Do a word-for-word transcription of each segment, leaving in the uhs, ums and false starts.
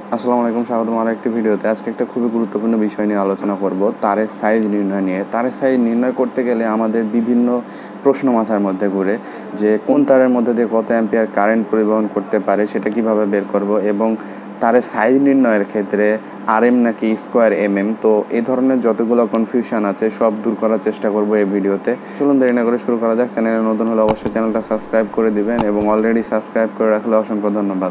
আসসালামু আলাইকুম, স্বাগতম আমার একটি ভিডিওতে। আজকে একটা খুবই গুরুত্বপূর্ণ বিষয় নিয়ে আলোচনা করব, তারের সাইজ নির্ণয় নিয়ে। তারের সাইজ নির্ণয় করতে গেলে আমাদের বিভিন্ন প্রশ্ন মাথার মধ্যে ঘুরে, যে কোন তারের মধ্যে দিয়ে কত অ্যাম্পিয়ার কারেন্ট পরিবহন করতে পারে সেটা কিভাবে বের করব, এবং তারের সাইজ নির্ণয়ের ক্ষেত্রে আর এম নাকি স্কোয়ার এম এম। তো এই ধরনের যতগুলো কনফিউশন আছে সব দূর করার চেষ্টা করব এই ভিডিওতে। চলুন দেরি না করে শুরু করা যাক। চ্যানেলে নতুন হলে অবশ্যই চ্যানেলটা সাবস্ক্রাইব করে দিবেন, এবং অলরেডি সাবস্ক্রাইব করে রাখলে অসংখ্য ধন্যবাদ।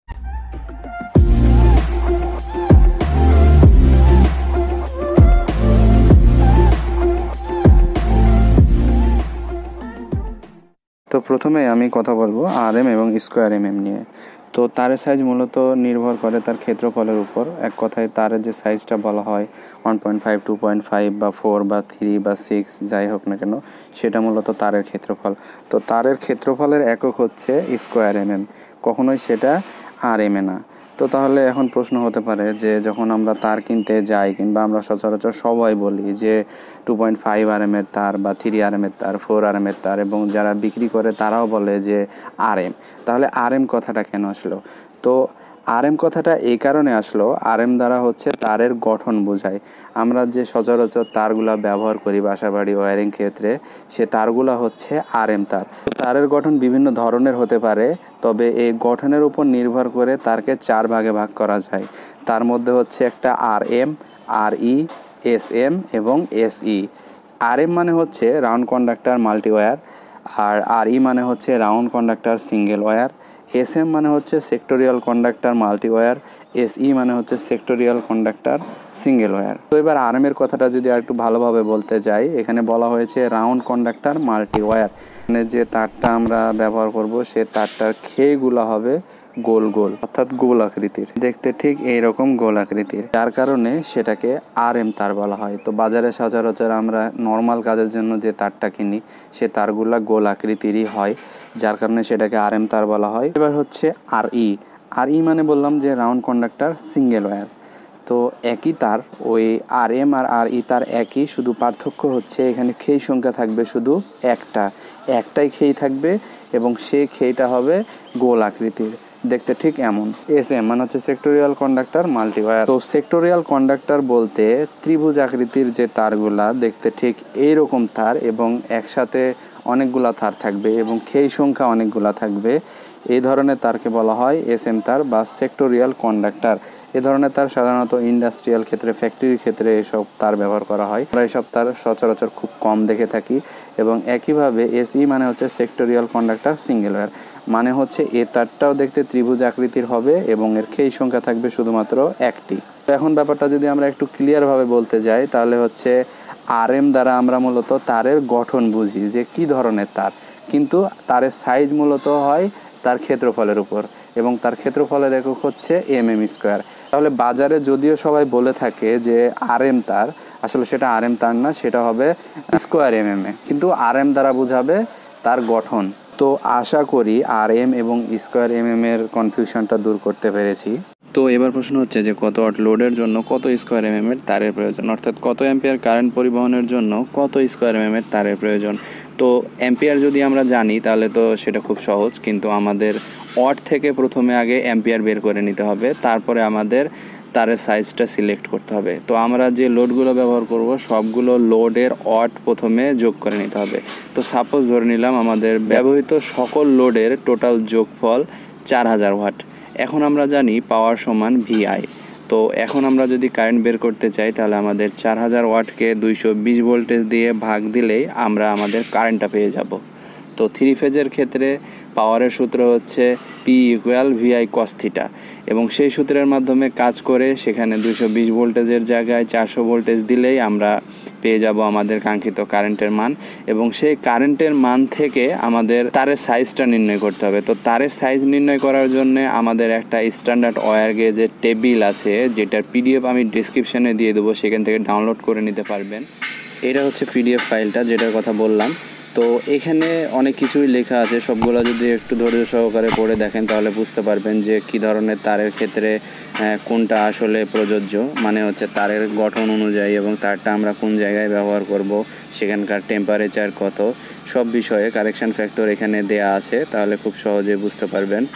তো প্রথমে আমি কথা বলবো আর এম এবং স্কোয়ার এম এম নিয়ে। তো তারের সাইজ মূলত নির্ভর করে তার ক্ষেত্রফলের উপর। এক কথায় তারের যে সাইজটা বলা হয় one point five two point five বা ফোর বা থ্রি বা সিক্স যাই হোক না কেন, সেটা মূলত তারের ক্ষেত্রফল। তো তারের ক্ষেত্রফলের একক হচ্ছে স্কোয়ার এম এম, কখনোই সেটা আর এম এ না। তো তাহলে এখন প্রশ্ন হতে পারে যে যখন আমরা তার কিনতে যাই, কিংবা আমরা সচরাচর সবাই বলি যে টু পয়েন্ট ফাইভ আর এমের তার বা থ্রি আর এমের তার, ফোর আর এমের তার, এবং যারা বিক্রি করে তারাও বলে যে আর এম। তাহলে আর এম কথাটা কেন আসলো? তো আর এম কথাটা এই কারণে আসলো, আর এম দ্বারা হচ্ছে তারের গঠন বোঝায়। আমরা যে সচরাচর তারগুলা ব্যবহার করি বাসাবাড়ি ওয়্যারিং ক্ষেত্রে, সে তারগুলা হচ্ছে আর এম তার। তারের গঠন বিভিন্ন ধরনের হতে পারে, তবে এই গঠনের উপর নির্ভর করে তারকে চার ভাগে ভাগ করা যায়। তার মধ্যে হচ্ছে একটা R M, R E, S M এবং এস ই। আর এম মানে হচ্ছে রাউন্ড কন্ডাক্টর মাল্টি ওয়্যার, আর আর ই মানে হচ্ছে round conductor single wire, S M মানে হচ্ছে sectorial conductor multi wire, S E মানে হচ্ছে সেক্টোরিয়াল কন্ডাক্টর সিঙ্গেল ওয়্যার। তো এবার আর এম এর কথাটা যদি আর একটু ভালোভাবে বলতে যাই, এখানে বলা হয়েছে রাউন্ড কন্ডাক্টর মাল্টি ওয়্যার। মানে যে তারটা আমরা ব্যবহার করব সে তারটার খেইগুলো হবে গোল গোল, অর্থাৎ গোল আকৃতির, দেখতে ঠিক এইরকম গোল আকৃতির, যার কারণে সেটাকে আর এম তার বলা হয়। তো বাজারে সচরাচর আমরা নর্মাল কাজের জন্য যে তারটা কিনি সে তারগুলা গোল আকৃতিরই হয়, যার কারণে সেটাকে আর এম তার বলা হয়। এবার হচ্ছে আর ই। আর ই মানে বললাম যে রাউন্ড কন্ডাক্টর সিঙ্গেল ওয়্যার। তো একই তার, ওই আর এম আর আর ই তার একই, শুধু পার্থক্য হচ্ছে এখানে খেই সংখ্যা থাকবে শুধু একটা, একটাই খেই থাকবে, এবং সেই খেইটা হবে গোল আকৃতির, দেখতে ঠিক এমন। এস এম মানে হচ্ছে সেক্টোরিয়াল কন্ডাক্টর মাল্টি ওয়্যার। তো সেক্টোরিয়াল কন্ডাক্টর বলতে ত্রিভুজ আকৃতির যে তারগুলা দেখতে ঠিক এইরকম তার, এবং একসাথে অনেকগুলা তার থাকবে এবং খেই সংখ্যা অনেকগুলা থাকবে, এই ধরনের তারকে বলা হয় এস এম তার বা সেক্টোরিয়াল কন্ডাক্টর। এ ধরনের তার সাধারণত ইন্ডাস্ট্রিয়াল ক্ষেত্রে, ফ্যাক্টরির ক্ষেত্রে এসব তার ব্যবহার করা হয়। আমরা এসব তার সচরাচর খুব কম দেখে থাকি। এবং একইভাবে এসই মানে হচ্ছে সেক্টোরিয়াল কন্ডাক্টর সিঙ্গেল ওয়্যার, মানে হচ্ছে এ তারটাও দেখতে ত্রিভুজ আকৃতির হবে এবং এর খেই সংখ্যা থাকবে শুধুমাত্র একটি। এখন ব্যাপারটা যদি আমরা একটু ক্লিয়ারভাবে বলতে যাই, তাহলে হচ্ছে আর এম দ্বারা আমরা মূলত তারের গঠন বুঝি যে কি ধরনের তার, কিন্তু তারের সাইজ মূলত হয় তার ক্ষেত্রফলের উপর, এবং তার ক্ষেত্রফলের একক হচ্ছে এম এম স্কোয়ার। তাহলে বাজারে যদিও সবাই বলে থাকে যে আর এম তার, আসলে সেটা আর এম তার না, সেটা হবে স্কোয়ার এম এম এ, কিন্তু আর এম দ্বারা বোঝাবে তার গঠন। তো আশা করি আর এম এবং স্কোয়ার এম এম এর কনফিউশনটা দূর করতে পেরেছি। তো এবার প্রশ্ন হচ্ছে যে কত ওয়াট লোডের জন্য কত স্কোয়ার এম এম এর তারের প্রয়োজন, অর্থাৎ কত অ্যাম্পিয়ার কারেন্ট পরিবহনের জন্য কত স্কোয়ার এম এম এর তারের প্রয়োজন। তো অ্যাম্পিয়ার যদি আমরা জানি তাহলে তো সেটা খুব সহজ, কিন্তু আমাদের ওয়াট থেকে প্রথমে আগে অ্যাম্পিয়ার বের করে নিতে হবে, তারপরে আমাদের তারের সাইজটা সিলেক্ট করতে হবে। তো আমরা যে লোডগুলো ব্যবহার করব সবগুলো লোডের ওয়াট প্রথমে যোগ করে নিতে হবে। তো সাপোজ ধরে নিলাম আমাদের ব্যবহৃত সকল লোডের টোটাল যোগফল চার হাজার ওয়াট। এখন আমরা জানি পাওয়ার সমান ভিআই। তো এখন আমরা যদি কারেন্ট বের করতে চাই তাহলে আমাদের চার হাজার ওয়াটকে দুইশো বিশ ভোল্টেজ দিয়ে ভাগ দিলেই আমরা আমাদের কারেন্টটা পেয়ে যাব। তো থ্রি ফেজের ক্ষেত্রে পাওয়ারের সূত্র হচ্ছে P equal VI cos theta, এবং সেই সূত্রের মাধ্যমে কাজ করে সেখানে দুইশো বিশ ভোল্টেজের জায়গায় চারশো ভোল্টেজ দিলেই আমরা পেয়ে যাব আমাদের কাঙ্ক্ষিত কারেন্টের মান, এবং সেই কারেন্টের মান থেকে আমাদের তারের সাইজটা নির্ণয় করতে হবে। তো তারের সাইজ নির্ণয় করার জন্য আমাদের একটা স্ট্যান্ডার্ড ওয়্যার গেজের টেবিল আছে, যেটার পিডিএফ আমি ডিসক্রিপশানে দিয়ে দেবো, সেখান থেকে ডাউনলোড করে নিতে পারবেন। এটা হচ্ছে পিডিএফ ফাইলটা যেটার কথা বললাম। তো এখানে অনেক কিছুই লেখা আছে, সবগুলো যদি একটু ধৈর্য সহকারে পড়ে দেখেন তাহলে বুঝতে পারবেন যে কী ধরনের তারের ক্ষেত্রে কোনটা আসলে প্রযোজ্য, মানে হচ্ছে তারের গঠন অনুযায়ী, এবং তারটা আমরা কোন জায়গায় ব্যবহার করব, সেখানকার টেম্পারেচার কত, সব বিষয়ে কারেকশান ফ্যাক্টর এখানে দেয়া আছে, তাহলে খুব সহজে বুঝতে পারবেন।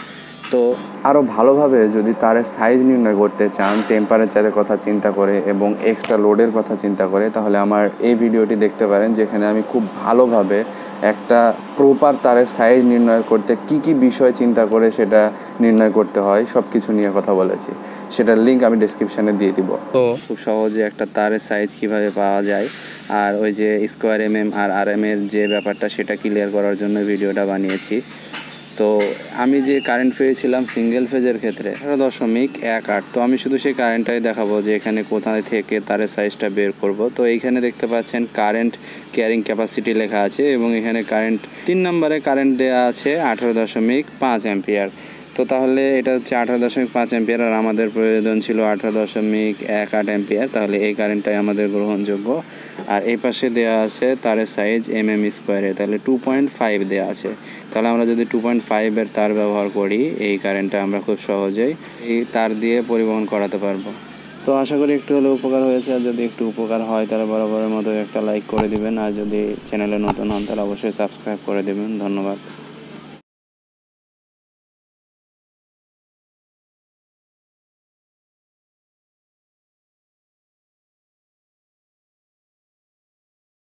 তো আরও ভালোভাবে যদি তারের সাইজ নির্ণয় করতে চান টেম্পারেচারের কথা চিন্তা করে এবং এক্সট্রা লোডের কথা চিন্তা করে, তাহলে আমার এই ভিডিওটি দেখতে পারেন, যেখানে আমি খুব ভালোভাবে একটা প্রপার তারের সাইজ নির্ণয় করতে কি কি বিষয় চিন্তা করে সেটা নির্ণয় করতে হয় সব কিছু নিয়ে কথা বলেছি। সেটার লিঙ্ক আমি ডেসক্রিপশানে দিয়ে দিব। তো খুব সহজে একটা তারের সাইজ কিভাবে পাওয়া যায় আর ওই যে স্কোয়ার এম এম আর আর এম এর যে ব্যাপারটা সেটা ক্লিয়ার করার জন্য ভিডিওটা বানিয়েছি। তো আমি যে কারেন্ট পেয়েছিলাম সিঙ্গেল ফেজের ক্ষেত্রে এগারো দশমিক এক আট, তো আমি শুধু সেই কারেন্টটাই দেখাবো যে এখানে কোথায় থেকে তারের সাইজটা বের করব। তো এইখানে দেখতে পাচ্ছেন কারেন্ট ক্যারিং ক্যাপাসিটি লেখা আছে এবং এখানে কারেন্ট তিন নম্বরে কারেন্ট দেওয়া আছে আঠেরো দশমিক পাঁচ অ্যাম্পিয়ার। তো তাহলে এটা হচ্ছে আঠেরো দশমিক পাঁচ অ্যাম্পিয়ার আর আমাদের প্রয়োজন ছিল আঠেরো দশমিক এক আট অ্যাম্পিয়ার, তাহলে এই কারেন্টটাই আমাদের গ্রহণযোগ্য। আর এই পাশে দেওয়া আছে তারের সাইজ এম এম স্কোয়ারে, তাহলে টু পয়েন্ট ফাইভ দেওয়া আছে। তাহলে আমরা যদি টু পয়েন্ট ফাইভের তার ব্যবহার করি এই কারেন্টটা আমরা খুব সহজেই এই তার দিয়ে পরিবহন করাতে পারবো। তো আশা করি একটু হলেও উপকার হয়েছে, আর যদি একটু উপকার হয় তাহলে বরাবরের মতো একটা লাইক করে দিবেন, আর যদি চ্যানেলে নতুন হন তাহলে অবশ্যই সাবস্ক্রাইব করে দেবেন। ধন্যবাদ।